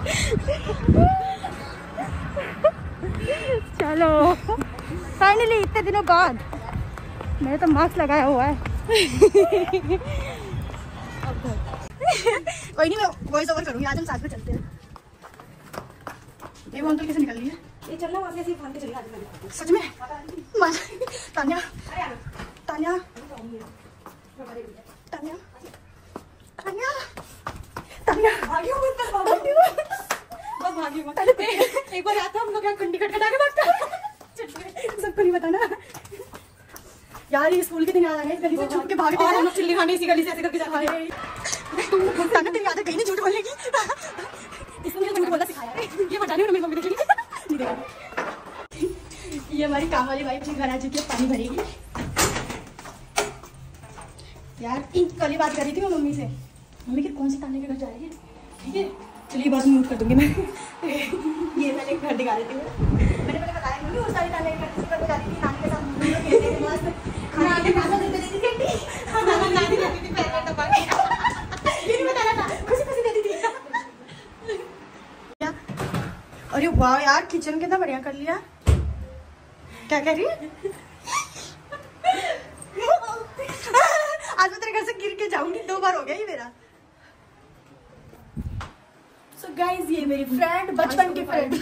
चलो फाइनली इतने दिनों बाद मैंने तो मास्क लगाया हुआ है। कोई नहीं, मैं वॉइस ओवर करूंगी। आज हम साथ में चलते हैं। ये वो अंकल कैसे निकल रही है? ये चलना वहाँ से फान के चलिए आज। सच में तान्या तान्या तान्या तान्या तान्या भागी हूँ बस भागी हूँ। एक बार आता हम लोग यहाँ कंडी कटा के भागता। सबको नहीं बताना यार। ये स्कूल के दिन याद आ गए। गली से छुप के भागते हैं, चिल्ली खाने इसी गली से ऐसे करके जा रहे हैं। तान्या तेरी आदत कहीं नहीं झूठ बोलने की। इसने मुझे झूठ बोलना सिखाया है। ये बता रही हूँ मेरी मम्मी देखेगी नहीं देगा। ये हमारी काम वाली वाइफ घर आ चुकी है, पानी भरेगी। यार कल ही बात कर रही थी मैं मम्मी से। मम्मी के कौन सी तान्या के घर जा रही है? ठीक है चलिए बात म्यूट कर दूंगी मैं। ये मैंने घर दिखा रही थी। मैंने पहले बताया नहीं उस सारी तान्या के घर किसी पर जा रही थी नानी के साथ खेलते थे मस्त खाना के खाना देते थे खेलती नानी जाती थी पैर में दबा के। ये नहीं बताया था, खुशी खुशी देती थी। अरे वाह यार किचन कितना बढ़िया कर लिया। क्या कह रही है? आज मैं तेरे घर से गिर के जाऊंगी। 2 बार हो गया ये मेरा। So guys, ये मेरी फ्रेंड, बचपन की फ्रेंड।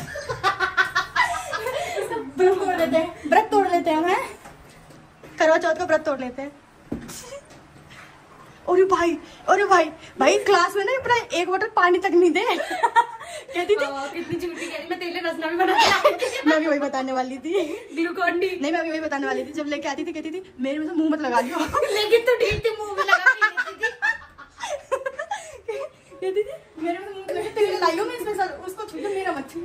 व्रत तोड़ लेते हैं हम, हैं? करवा चौथ का व्रत तोड़ लेते हैं। अरे भाई भाई क्लास में ना अपना 1 बोतल पानी तक नहीं दे। कहती थी कितनी झूठी कह रही। मैं तेरे लिए रसना भी बना मैं भी वही बताने वाली थी। ग्लूकॉन डी नहीं, मैं भी वही बताने वाली थी। जब लेके आती थी कहती थी मेरे में से मुंह मत लगा लियो। लेकिन तो ठीक थी, मुंह में लगा कहती थी मेरे में मुंह लगा तेरे लिए लाइयो मैं स्पेशल। उसको छू लो मेरा मत छू।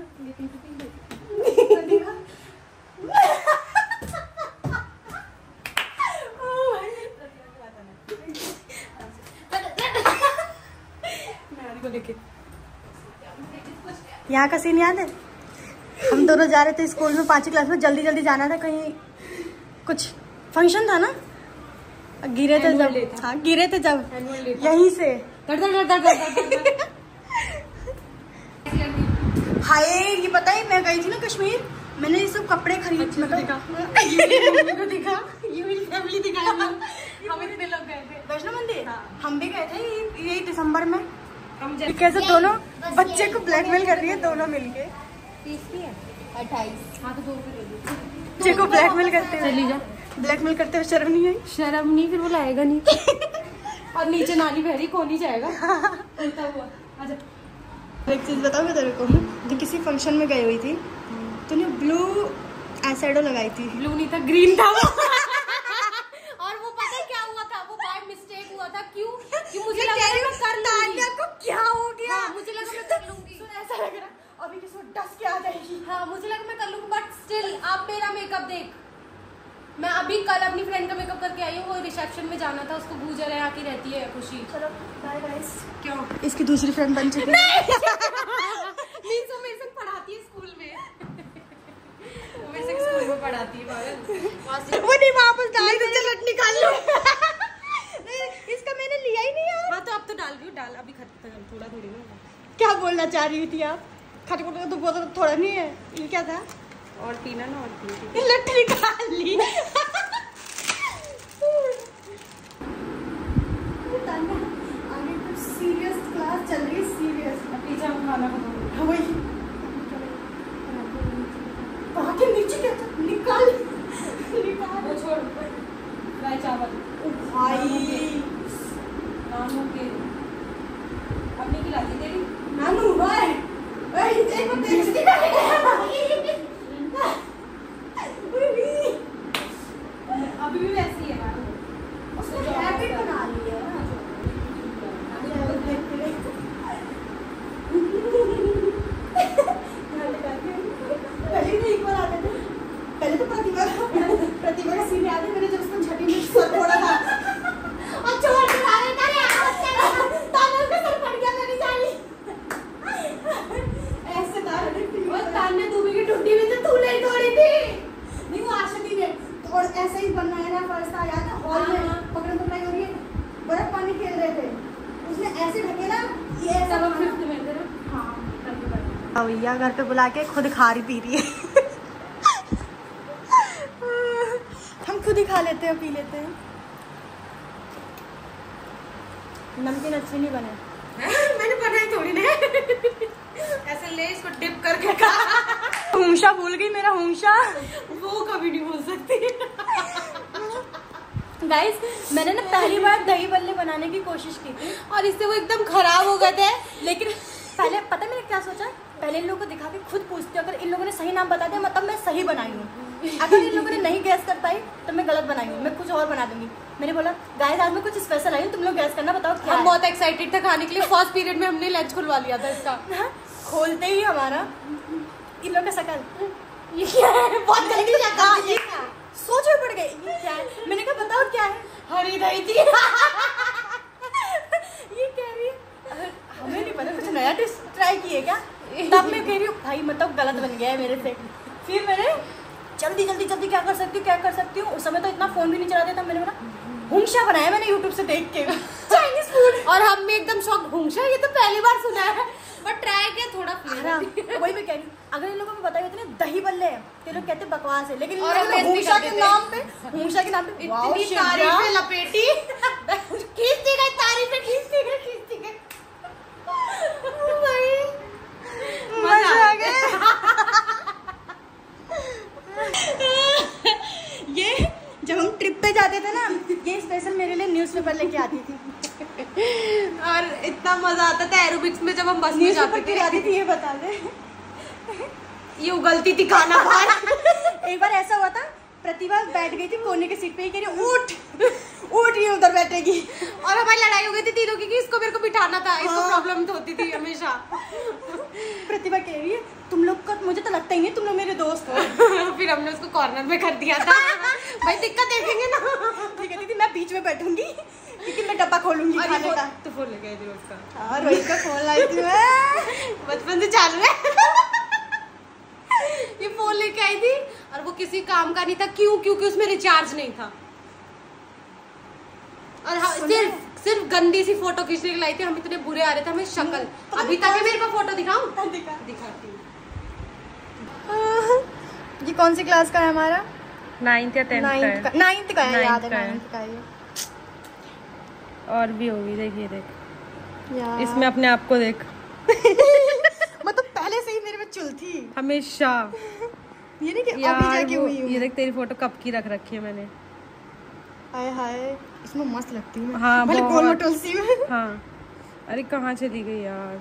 यहाँ का सीन याद है? हम दोनों जा रहे थे स्कूल में 5वीं क्लास में। जल्दी जाना था कहीं, कुछ फंक्शन था ना। गिरे थे जब, हाँ गिरे थे जब यहीं से। हाय ये पता है मैं गई थी ना कश्मीर। मैंने ये सब कपड़े खरीद दिखा फैमिली दिखाई। हम इतने लोग गए थे वैष्णो मंदिर। हम भी गए थे यही दिसंबर में। कैसे दोनों बच्चे को ब्लैकमेल कर रही है दोनों मिलके। 28 हाँ तो 2 बच्चे को ब्लैकमेल करते हुए ब्लैकमेल करते हुए शर्म नहीं आई? शर्म नहीं, फिर वो लाएगा नहीं। और नीचे नानी बहरी कौन ही जाएगा। एक चीज बताओ मैं तेरे को, जब किसी फंक्शन में गई हुई थी तूने ब्लू आईशैडो लगाई थी। ब्लू नहीं था, ग्रीन था। और वो पता है क्या हुआ था? वो बाय मिस्टेक हुआ था। क्यों? मुझे लगा मैं कर लूंगी। को क्या हो गया? हाँ, मुझे लगा मैं कर लूंगी। ऐसा लग रहा अभी किसी को डस के आ जाएगी। हाँ मुझे लगा मैं कर लूंगी, बट स्टिल आप मेरा मेकअप देख। मैं अभी कल अपनी फ्रेंड का मेकअप करके आई हूँ। वो रिसेप्शन में जाना था, उसको भूजा रहे आके रहती है खुशी। चलो बाय गाइस। क्यों? इसकी दूसरी फ्रेंड बन चुकी है। मीन्स वो मेरे से पढ़ाती है स्कूल में। वो मेरे से स्कूल में पढ़ाती है। वो नहीं वापस डाल दे, चलट निकाल लो। इसका मैंने लिया ही नहीं यार। हाँ तो अब तो डाल रही हूँ, डाल अभी खत्म थोड़ा थोड़ी ना। क्या बोलना चाह रही थी आप? खटखट तो बहुत थोड़ा नहीं है। ये क्या था? और पीना ना, और पीना। लट निकाल ली। आगे कुछ सीरियस क्लास चल रही है, सीरियस। पीछे हम खाना बनाएंगे। हाँ वही। वहाँ के नीचे क्या था? निकाल। वो छोड़। फ्राई चावल। ओ भाई। नानू के। अपनी खिलाती तेरी। नानू भाई। भाई एक बार टेस्ट दिखा। अभी भी वैसी है ना। उसने हैबिट बना ली है। पहले तो एक बार आते थे। पहले तो प्रतिभा का सीन याद है। मैंने जब उसको छठी में सर फोड़ा था। अच्छा वो दिखा रहे थे ताना उसका सर फट गया। मैंने जान ली। ऐसे था। भैया घर पे बुला के खुद खा रही पी रही है। हम खुद ही खा लेते हैं पी लेते हैं। नमकीन अच्छी नहीं बने। मैंने बनाई थोड़ी ना, ऐसे ले इसको डिप करके खा। होंशा भूल गई मेरा होंशा। वो कभी नहीं भूल सकती। गाइस मैंने ना पहली बार दही बल्ले बनाने की कोशिश की थी और इससे वो एकदम खराब हो गए थे। लेकिन पहले पता मैंने क्या सोचा, पहले इन लोगों को दिखा के खुद पूछती हूँ, अगर इन लोगों ने सही नाम बता दिया मतलब मैं सही बनाई हूँ, अगर इन लोगों ने नहीं गैस कर पाई तो मैं गलत बनाई हूँ, मैं कुछ और बना दूंगी। मैंने बोला गाइस आज मैं कुछ स्पेशल आई हूँ, तुम लोग गैस करना, बताओ क्या। हम बहुत एक्साइटेड थे खाने के लिए। फर्स्ट पीरियड में हमने लंच खुलवा लिया था इसका। खोलते ही हमारा इन लोग का शकल बहुत जल्दी सोच में पड़ गई, ये क्या है? मैंने कहा बताओ क्या है। हरी दही थी। ये कह रही है हमें नहीं पता, कुछ नया डिश ट्राई किए क्या। तब मैं कह रही हूँ भाई मतलब गलत बन गया है मेरे से। फिर मैंने जल्दी जल्दी जल्दी क्या कर सकती हूँ, उस समय तो इतना फोन भी नहीं चलाते था। मैंने बोला होंशा बनाया मैंने यूट्यूब से देख के चाइनीज फूड, और हम भी एकदम शॉक, होंशा ये तो पहली बार सुना है, बट ट्राई किया थोड़ा। वही मैं कह रही हूँ, अगर इन लोगों को बताया इतने दही बल्ले हैं तो लोग कहते बकवास है, लेकिन और होंशा के नाम पे इतनी तारीफें लपेटी। खींचती गई तारीफें, खींचती गई। मजा आ गया। ये जब हम ट्रिप पे जाते थे ना, ये स्पेशल मेरे लिए न्यूज़पेपर लेके आती थी। और इतना मजा आता था एरोबिक्स में जब हम बस में जाते थे। आती थी ये बता दे। ये उगलती थी खाना बाहर। एक बार ऐसा हुआ था, प्रतिभा बैठ गई थी कोने के सीट पे, ही कह रही उठ ये उधर बैठेगी, और हमारी लड़ाई हो गई थी तीनों की कि इसको मेरे को बिठाना था, इसको प्रॉब्लम तो होती थी हमेशा। प्रतिभा कह रही है तुम लोग का मुझे तो लगता ही नहीं तुम लोग मेरे दोस्त हो। फिर हमने उसको कॉर्नर में कर दिया था। भाई दिक्कत देखेंगे ना। ठीक कहती थी मैं बीच में बैठूंगी क्योंकि मैं डब्बा खोलूंगी खाने का। तो फोन लेके आई थी उसका, और रोहित का फोन लाई थी मैं, बचपन से चालू है। ये फोन लेके आई थी और वो किसी काम का नहीं था। क्यों? क्योंकि उसमें रिचार्ज नहीं था। और सिर्फ गंदी सी फोटो खींचने के लाई थी। हम इतने बुरे आ रहे थे, हमें शक्ल अभी तक है। मेरे पास फोटो दिखाऊं? दिखाती हूँ। ये कौन सी क्लास का है हमारा? 9th या 10th का? 9th का है, याद है 9th का है। और भी होगी, देखिए देख यार इसमें अपने आप को देख। मतलब पहले से ही मेरे में चुल थी हमेशा। ये नहीं कि अभी जाके हुई हूँ। ये देख तेरी फोटो कब की रख रखी है मैंने। हाय हाय इसमें मस्त लगती हूँ मैं। हाँ भले गोल मटोल सी में। हाँ अरे कहाँ चली गई यार।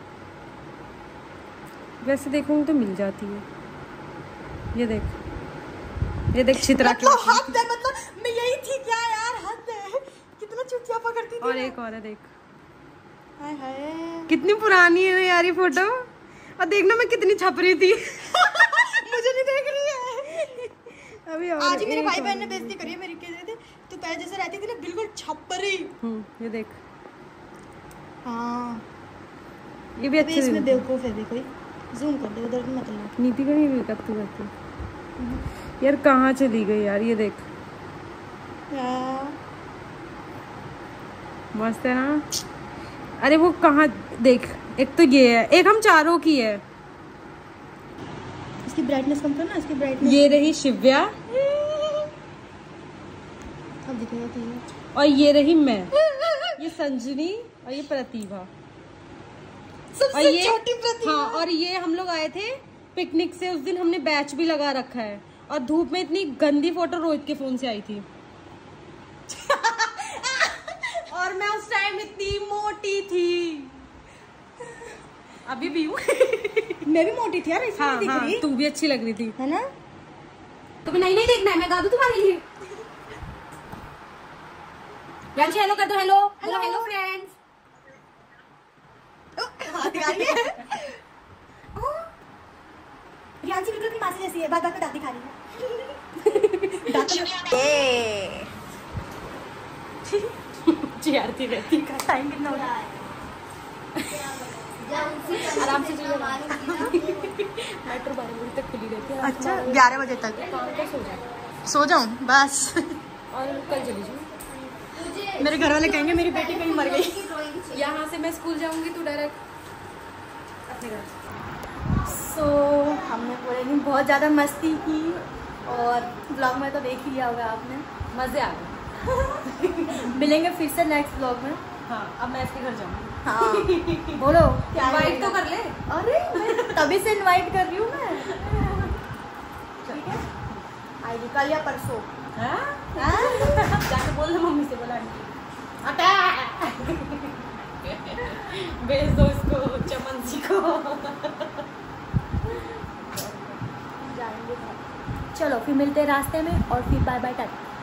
वैसे देखूंगी तो मिल जाती है। ये देख चित्रा की हद है, मतलब मैं यही थी क्या यार, हद है। कितना चुपचापा करती थी। और एक और है देख। हाय हाय कितनी पुरानी है ना यार ये फोटो। और देखना मैं कितनी छप रही थी। मुझे नहीं देख रही है अभी। आज ही मेरे भाई बहन ने बेइज्जती करी है मेरी। कह रहे थे तू पहले जैसे रहती थी ना बिल्कुल छपरी। ये देख। हाँ ये भी अच्छी। इसमें बेवकूफ है, देखो जूम कर दे उधर मतलब। नीति का नहीं करती यार, कहाँ चली गई यार। ये देख मस्त है ना। अरे वो कहाँ देख, एक तो ये है, एक हम चारों की है। इसकी ब्राइटनेस कम करना, इसकी ब्राइटनेस। ये रही शिव्या, अब दिखेगा तो और ये रही मैं, ये संजनी और ये प्रतिभा। सबसे छोटी प्रतिभा। हाँ, और ये हम लोग आए थे पिकनिक से, उस दिन हमने बैच भी लगा रखा है। और धूप में इतनी गंदी फोटो रोहित के फोन से आई थी। और मैं उस टाइम इतनी मोटी थी। अभी भी हूँ। मैं भी मोटी थी यार, इसमें हाँ, दिख हाँ, रही। तू भी अच्छी लग रही थी, है ना। तुम्हें नहीं देखना है, मैं गा दूं तुम्हारे लिए। हेलो कर दो। Hello hello hello friends. Riyanshi बिल्कुल अपनी मासी जैसी है, बात बात में दांत दिखा रही है। चिढ़ती रहती। टाइम कितना हो रहा है? आराम से चलो। मेट्रो 12 बजे तक खुली रहती है। अच्छा 11 बजे तक सो जाऊं बस। और कल चली जाऊँ। मेरे घर वाले कहेंगे मेरी बेटी कहीं मर गई। यहाँ से मैं स्कूल जाऊंगी, तू डायरेक्ट अपने घर। बहुत ज़्यादा मस्ती की और ब्लॉग में तो देख ही लिया होगा आपने। मजे आ गए। मिलेंगे फिर से नेक्स्ट ब्लॉग में। हाँ अब मैं इसके घर जाऊंगी। हाँ बोलो क्या इनवाइट तो कर ले। अरे मैं तभी से इनवाइट कर रही हूँ मैं। ठीक है आएगी कल या परसों। जाके बोल दो मम्मी से, बोला हटा भेज दो इसको चमन जी को। जाएंगे। चलो फिर मिलते हैं रास्ते में और फिर बाय बाय टाटा।